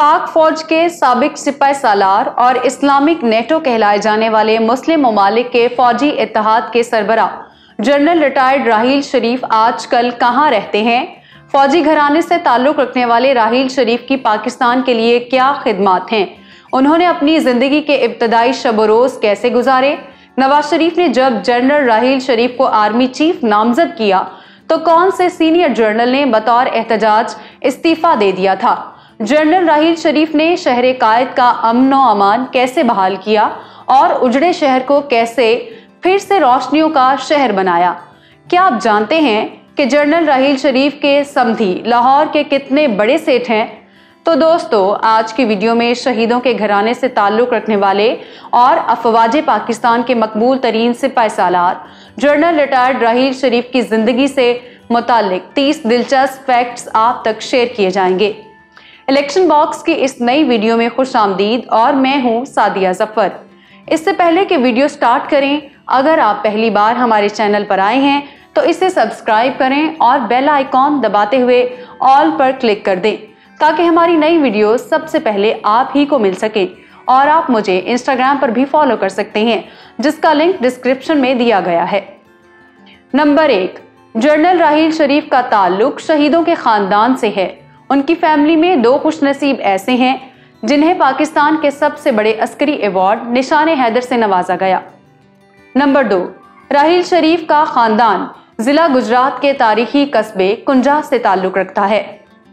पाक फौज के साबिक सिपाही सालार और इस्लामिक नेटो कहलाए जाने वाले मुस्लिम ममालिक के फौजी इत्तेहाद के सरबराह जनरल रिटायर्ड राहील शरीफ आजकल कहां रहते हैं? फौजी घराने से ताल्लुक रखने वाले राहील शरीफ की पाकिस्तान के लिए क्या खिदमात हैं? उन्होंने अपनी जिंदगी के इब्तदाई शब-ओ-रोज कैसे गुजारे? नवाज शरीफ ने जब जनरल राहील शरीफ को आर्मी चीफ नामजद किया तो कौन से सीनियर जनरल ने बतौर एहतजाज इस्तीफा दे दिया था? जनरल राहील शरीफ ने शहर कायद का अमन व अमान कैसे बहाल किया और उजड़े शहर को कैसे फिर से रोशनियों का शहर बनाया? क्या आप जानते हैं कि जनरल राहील शरीफ के समधी लाहौर के कितने बड़े सेठ हैं? तो दोस्तों, आज की वीडियो में शहीदों के घराने से ताल्लुक रखने वाले और अफवाज पाकिस्तान के मकबूल तरीन सिपाही सालार जनरल रिटायर्ड राहील शरीफ की जिंदगी से मुतालिक 30 दिलचस्प फैक्ट्स आप तक शेयर किए जाएंगे। इलेक्शन बॉक्स की इस नई वीडियो में खुश आमदीद और मैं हूं सादिया जफर। इससे पहले कि वीडियो स्टार्ट करें, अगर आप पहली बार हमारे चैनल पर आए हैं तो इसे सब्सक्राइब करें और बेल आइकॉन दबाते हुए ऑल पर क्लिक कर दें ताकि हमारी नई वीडियो सबसे पहले आप ही को मिल सके। और आप मुझे इंस्टाग्राम पर भी फॉलो कर सकते हैं जिसका लिंक डिस्क्रिप्शन में दिया गया है। नंबर 1, जनरल राहील शरीफ का ताल्लुक शहीदों के खानदान से है। उनकी फैमिली में 2 खुशनसीब ऐसे हैं जिन्हें पाकिस्तान के सबसे बड़े अस्करी अवार्ड निशाने हैदर से नवाजा गया। नंबर 2, राहील शरीफ का खानदान जिला गुजरात के तारीखी कस्बे कुंजा से ताल्लुक रखता है।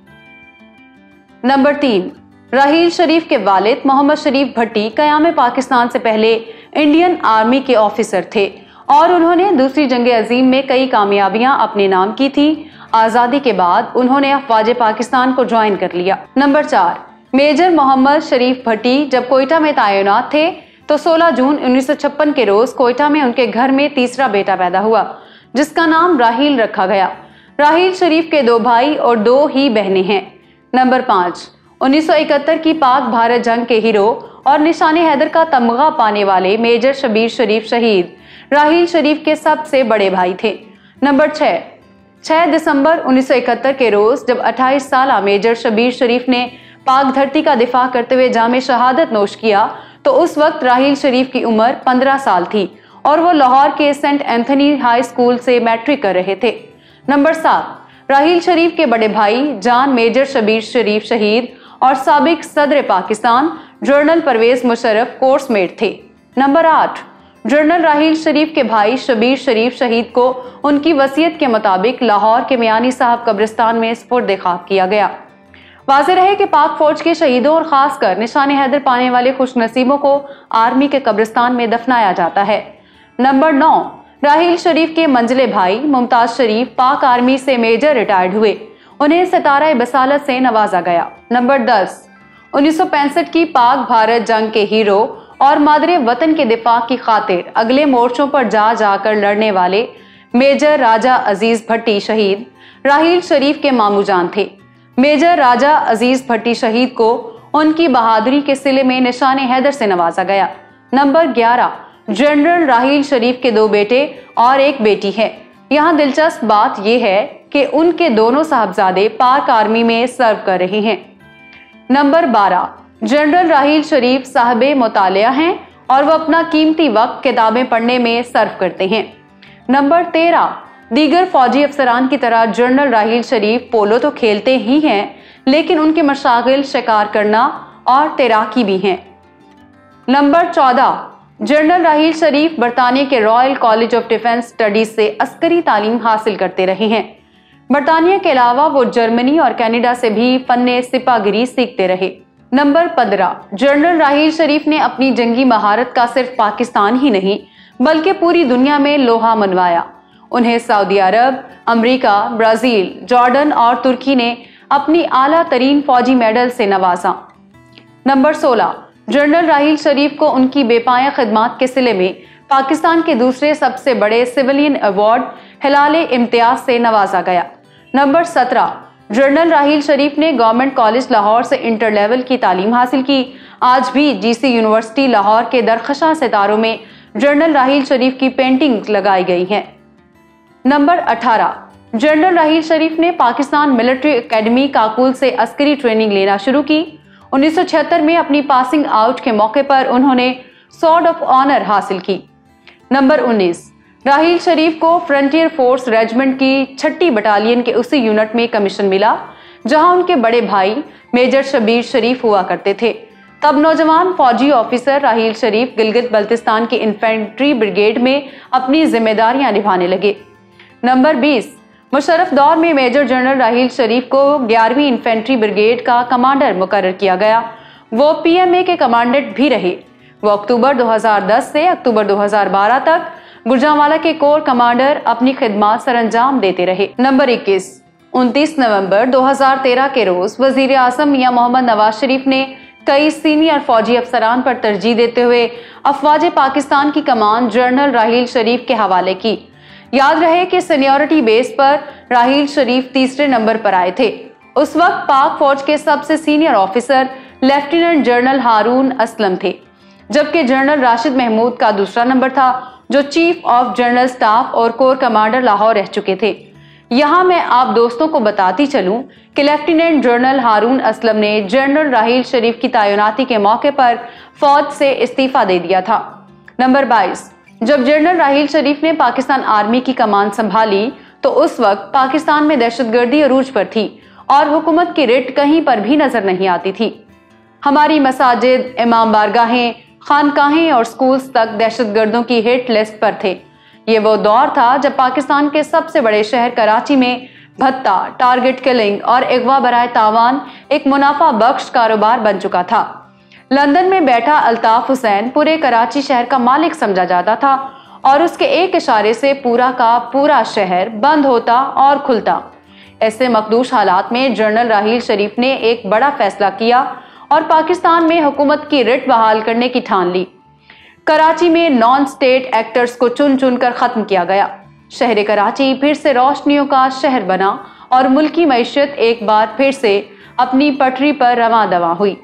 नंबर 3, राहील शरीफ के वालिद मोहम्मद शरीफ भट्टी क़याम पाकिस्तान से पहले इंडियन आर्मी के ऑफिसर थे और उन्होंने दूसरी जंग अजीम में कई कामयाबियां अपने नाम की थी। आज़ादी के बाद उन्होंने अफवाज पाकिस्तान को ज्वाइन कर लिया। नंबर 4, मेजर मोहम्मद शरीफ भट्टी जब कोयटा में तैनात थे तो 16 जून 1956 के रोज कोयटा में उनके घर में तीसरा बेटा पैदा हुआ जिसका नाम राहील रखा गया। राहील शरीफ के 2 भाई और 2 ही बहनें हैं। नंबर 5, 1971 की पाक भारत जंग के हीरो और निशाने हैदर का तमगा पाने वाले मेजर शबीर शरीफ शहीद राहील शरीफ के सबसे बड़े भाई थे। नंबर 6 दिसंबर 1971 के रोज जब 28 साल मेजर शबीर शरीफ ने पाक धरती का दिफा करते हुए जामे शहादत नोश किया तो उस वक्त राहील शरीफ की उम्र 15 साल थी और वो लाहौर के सेंट एंथनी हाई स्कूल से मैट्रिक कर रहे थे। नंबर 7, राहील शरीफ के बड़े भाई जान मेजर शबीर शरीफ शहीद और साबिक सदर पाकिस्तान जनरल परवेज मुशर्रफ कोर्समेट थे। नंबर 8, जनरल राहील शरीफ के भाई शबीर शरीफ शहीद को उनकी वसीयत के मुताबिक लाहौर के मियानी साहब कब्रिस्तान में सुपुर्द खाक किया गया। वाज़ेह रहे कि पाक फौज के शहीदों और खासकर निशाने हैदर पाने वाले खुशनसीबों को आर्मी के कब्रिस्तान में दफनाया जाता है। नंबर 9, राहील शरीफ के मंजिले भाई मुमताज शरीफ पाक आर्मी से मेजर रिटायर्ड हुए। उन्हें सितारा बसालत से नवाजा गया। नंबर 10, 1965 की पाक भारत जंग के हीरो और मादरे वतन के दिफा की खातिर अगले मोर्चों पर जाकर लड़ने वाले मेजर राजा अजीज भट्टी शहीद राहील शरीफ के मामू जान थे। मेजर राजा अजीज भट्टी शहीद को उनकी बहादुरी के सिले में निशाने हैदर से नवाजा गया। नंबर 11, जनरल राहील शरीफ के 2 बेटे और 1 बेटी है। यहाँ दिलचस्प बात यह है कि उनके दोनों साहबजादे पाक आर्मी में सर्व कर रहे हैं। नंबर 12, जनरल राहील शरीफ साहबे मुतालिया हैं और वह अपना कीमती वक्त किताबें पढ़ने में सर्व करते हैं। नंबर 13, दीगर फौजी अफसरान की तरह जनरल राहील शरीफ पोलो तो खेलते ही हैं लेकिन उनके मशागिल शिकार करना और तैराकी भी हैं। नंबर 14, जनरल राहील शरीफ बरतानिया के royal college of defence studies से अस्करी तालीम हासिल करते रहे हैं। बरतानिया के अलावा वो जर्मनी और कनाडा से भी फन्ने सिपागिरी सीखते रहे। नंबर 15, जनरल राहील शरीफ ने अपनी जंगी महारत का सिर्फ पाकिस्तान ही नहीं बल्कि पूरी दुनिया में लोहा मनवाया। उन्हें सऊदी अरब, अमेरिका, ब्राजील, जॉर्डन और तुर्की ने अपनी आला तरीन फौजी मेडल से नवाजा। नंबर 16, जनरल राहील शरीफ को उनकी बेपाया खिदमात के सिले में पाकिस्तान के दूसरे सबसे बड़े सिविलियन अवार्ड हिलाले इम्तियाज से नवाजा गया। नंबर 17, जनरल राहील शरीफ ने गवर्नमेंट कॉलेज लाहौर से इंटर लेवल की तालीम हासिल की। आज भी जीसी यूनिवर्सिटी लाहौर के दरख्शां सितारों में जनरल राहील शरीफ की पेंटिंग लगाई गई है। नंबर 18, जनरल राहील शरीफ ने पाकिस्तान मिलिट्री एकेडमी काकुल से अस्करी ट्रेनिंग लेना शुरू की। 1976 में अपनी पासिंग आउट के मौके पर उन्होंने सॉर्ड ऑफ ऑनर हासिल की। नंबर 19, राहील शरीफ को फ्रंटियर फोर्स रेजिमेंट की 6ठी बटालियन के उसी यूनिट में कमीशन मिला जहां उनके बड़े भाई मेजर शबीर शरीफ हुआ करते थे। तब नौजवान फौजी ऑफिसर राहील शरीफ गिलगित बल्तिस्तान की इन्फेंट्री ब्रिगेड में अपनी जिम्मेदारियां निभाने लगे। नंबर 20, मुशर्रफ दौर में मेजर जनरल राहील शरीफ को 11वीं इन्फेंट्री ब्रिगेड का कमांडर मुकर्रर किया गया। वो पीएमए के कमांडेंट भी रहे। वो अक्टूबर 2010 से अक्टूबर 2012 तक गुजरांवाला के कोर कमांडर अपनी खिदमत सरअंजाम देते रहे। नंबर 21, 29 नवंबर 2013 के रोज वजीर आजम मियां मोहम्मद नवाज शरीफ ने कई सीनियर फौजी अफसरान पर तरजीह देते हुए अफवाज पाकिस्तान की कमान जनरल राहील शरीफ के हवाले की। याद रहे कि सीनियरिटी बेस पर राहील शरीफ तीसरे नंबर पर आए थे। उस वक्त पाक फौज के सबसे senior officer lieutenant general Haroon Aslam थे, जबकि जनरल राशिद महमूद का दूसरा नंबर था, जो चीफ ऑफ जनरल स्टाफ और कोर कमांडर लाहौर रह चुके थे। यहाँ मैं आप दोस्तों को बताती चलूं कि लेफ्टिनेंट जनरल हारून असलम ने जनरल राहील शरीफ की तैनाती के मौके पर फौज से इस्तीफा दे दिया था। नंबर 22, जब जनरल राहील शरीफ ने पाकिस्तान आर्मी की कमान संभाली तो उस वक्त पाकिस्तान में दहशतगर्दी अरूज पर थी और हुकूमत की रिट कहीं पर भी नजर नहीं आती थी। हमारी मसाजिद, इमाम बारगाहें, खानकाहें और स्कूल्स तक दहशतगर्दों की हिट लिस्ट पर थे। ये वो दौर था जब पाकिस्तान के सबसे बड़े शहर कराची में भत्ता, टारगेट किलिंग और अगवा बराए तावान एक मुनाफा बख्श कारोबार बन चुका था। लंदन में बैठा अल्ताफ हुसैन पूरे कराची शहर का मालिक समझा जाता था और उसके एक इशारे से पूरा का पूरा शहर बंद होता और खुलता। ऐसे मखदूश हालात में जनरल राहील शरीफ ने एक बड़ा फैसला किया और पाकिस्तान में हुकूमत की रिट बहाल करने की ठान ली। कराची में नॉन स्टेट एक्टर्स को चुन चुन कर खत्म किया गया। शहर कराची फिर से रोशनियों का शहर बना और मुल्की मैशत एक बार फिर से अपनी पटरी पर रवां दवा हुई।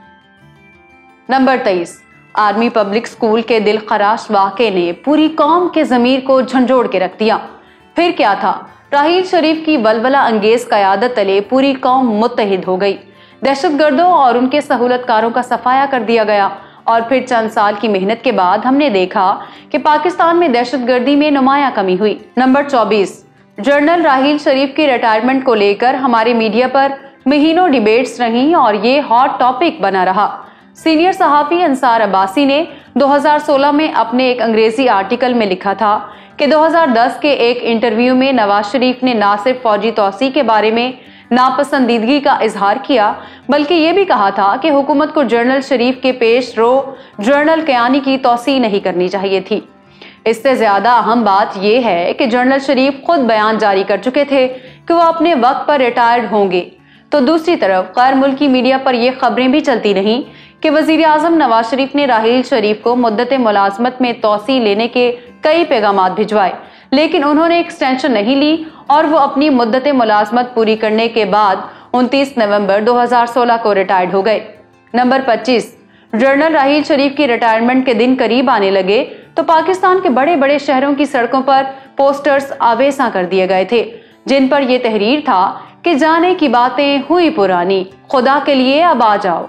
नंबर 23, आर्मी पब्लिक स्कूल के दिल खराश वाक़े ने पूरी कौम के ज़मीर को झंझोड़ के रख दिया। फिर क्या था, राहील शरीफ की वलवला अंगेज क़यादत तले पूरी कौम मुत्तहिद हो गई। दहशतगर्दों और उनके सहूलतकारों का सफाया कर दिया गया और फिर चंद साल की मेहनत के बाद हमने देखा कि पाकिस्तान में दहशतगर्दी में नुमाया कमी हुई। नंबर 24, जनरल राहील शरीफ की रिटायरमेंट को लेकर हमारे मीडिया पर महीनों डिबेट्स रही और ये हॉट टॉपिक बना रहा। सीनियर सहाफ़ी अंसार अब्बासी ने 2016 में अपने एक अंग्रेजी आर्टिकल में लिखा था कि 2010 के एक इंटरव्यू में नवाज शरीफ ने न सिर्फ फौजी तौसी के बारे में नापसंदीदगी का इजहार किया बल्कि ये भी कहा था कि हुकूमत को जनरल शरीफ के पेश रो जनरल कयानी की तौसी नहीं करनी चाहिए थी। इससे ज्यादा अहम बात यह है कि जनरल शरीफ खुद बयान जारी कर चुके थे कि वो अपने वक्त पर रिटायर्ड होंगे। तो दूसरी तरफ गैर मुल्की मीडिया पर यह खबरें भी चलती रहीं कि वजीर आजम नवाज शरीफ ने राहील शरीफ को मुद्दत मुलाजमत में तौसी लेने के कई पैगाम भिजवाए, लेकिन उन्होंने एक्सटेंशन नहीं ली और वो अपनी मुद्दत मुलाजमत पूरी करने के बाद 29 नवंबर 2016 को रिटायर्ड हो गए। नंबर 25, जनरल राहील शरीफ की रिटायरमेंट के दिन करीब आने लगे तो पाकिस्तान के बड़े बड़े शहरों की सड़कों पर पोस्टर्स आवेसा कर दिए गए थे, जिन पर यह तहरीर था कि जाने की बातें हुई पुरानी, खुदा के लिए अब आ जाओ।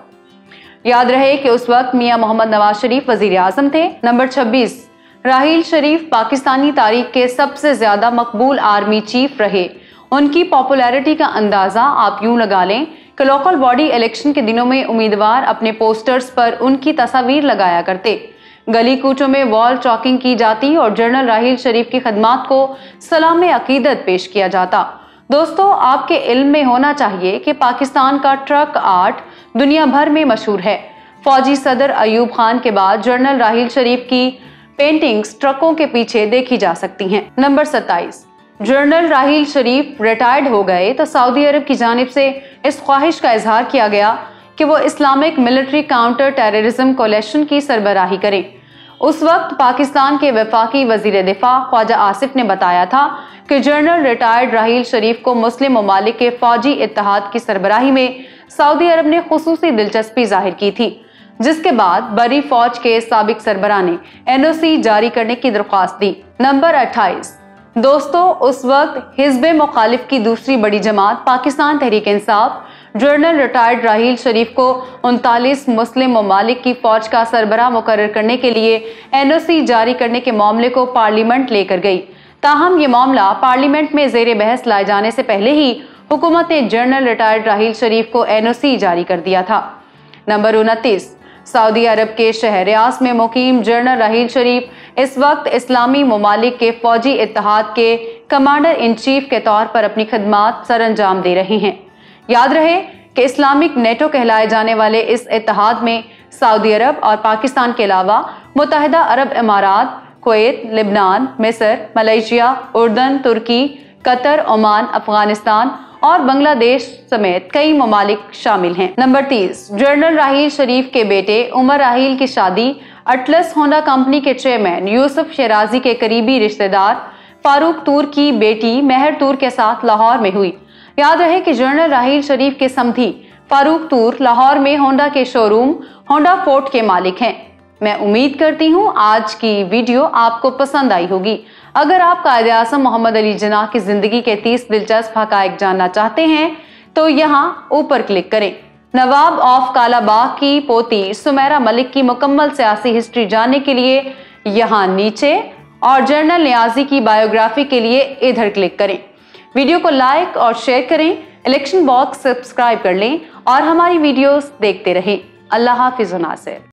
याद रहे कि उस वक्त मियां मोहम्मद नवाज शरीफ वजीर आजम थे। नंबर 26, राहील शरीफ पाकिस्तानी तारीख के सबसे ज्यादा मकबूल आर्मी चीफ रहे। उनकी पॉपुलैरिटी का अंदाजा आप यूं लगा लें कि लोकल बॉडी इलेक्शन के दिनों में उम्मीदवार अपने पोस्टर्स पर उनकी तस्वीर लगाया करते, गली कूचों में वॉल चॉकिंग की जाती और जनरल राहील शरीफ की खदमात को सलाम अकीदत पेश किया जाता। दोस्तों, आपके इल्म में होना चाहिए कि पाकिस्तान का ट्रक आर्ट दुनिया भर में मशहूर है। फौजी सदर अयूब खान के बाद जनरल राहील शरीफ की पेंटिंग्स ट्रकों के पीछे देखी जा सकती हैं। Number 27, general Raheel Sharif retired हो गए तो सऊदी अरब की जानिब से इस ख्वाहिश का इजहार किया गया कि वो Islamic military counter terrorism coalition की सरबराही करें। उस वक्त पाकिस्तान के वफाकी वजीर दिफा ख्वाजा आसिफ ने बताया था कि जनरल रिटायर्ड राहील शरीफ को मुस्लिम ममालिक के फौजी इत्तेहाद की सरबराही में सऊदी अरब ने खुसूसी दिलचस्पी जाहिर की थी, जिसके बाद बरी फौज के साबिक सरबराह ने NOC जारी करने की दरख्वास्त दी। नंबर 28, दोस्तों, उस वक्त हिज़्ब मुखालिफ की दूसरी बड़ी जमात पाकिस्तान तहरीक इंसाफ जनरल रिटायर्ड राहील शरीफ को 39 मुस्लिम ममालिक की फौज का सरबराह मुकर्रर करने के लिए NOC जारी करने के मामले को पार्लियामेंट लेकर गई। ताहम ये मामला पार्लियामेंट में जेर बहस लाए जाने से पहले ही हुकूमत ने जनरल रिटायर्ड राहील शरीफ को NOC जारी कर दिया था। नंबर 29, सऊदी अरब के शहर रियाद में मुकीम जनरल राहील शरीफ इस वक्त इस्लामी ममालिक के फौजी इत्तेहाद के कमांडर इन चीफ के तौर पर अपनी खिदमात सरअंजाम दे रहे हैं। याद रहे कि इस्लामिक नेटो कहलाए जाने वाले इस इत्तेहाद में सऊदी अरब और पाकिस्तान के अलावा मुत्तहिदा अरब इमारात, कुवैत, लिबनान, मिस्र, मलेशिया, उर्दन, तुर्की, कतर, ओमान, अफगानिस्तान और बांग्लादेश समेत कई ममालिक शामिल हैं। नंबर 30, जनरल राहील शरीफ के बेटे उमर राहील की शादी अटलस होंडा कंपनी के चेयरमैन यूसुफ शराजी के करीबी रिश्तेदार फारूक तूर की बेटी मेहर तूर के साथ लाहौर में हुई। याद रहे कि जनरल राहील शरीफ के समधी फारूक तूर लाहौर में होंडा के शोरूम होंडा फोर्ट के मालिक हैं। मैं उम्मीद करती हूँ आज की वीडियो आपको पसंद आई होगी। अगर आप कायदे आज़म मोहम्मद अली जिन्नाह की जिंदगी के 30 दिलचस्प हक़ाइक़ जानना चाहते हैं तो यहाँ ऊपर क्लिक करें। नवाब ऑफ कालाबाग की पोती सुमेरा मलिक की मुकम्मल सियासी हिस्ट्री जानने के लिए यहाँ नीचे और जनरल नियाजी की बायोग्राफी के लिए इधर क्लिक करें। वीडियो को लाइक और शेयर करें, इलेक्शन बॉक्स सब्सक्राइब कर लें और हमारी वीडियोस देखते रहें। अल्लाह हाफिज़ नासिर।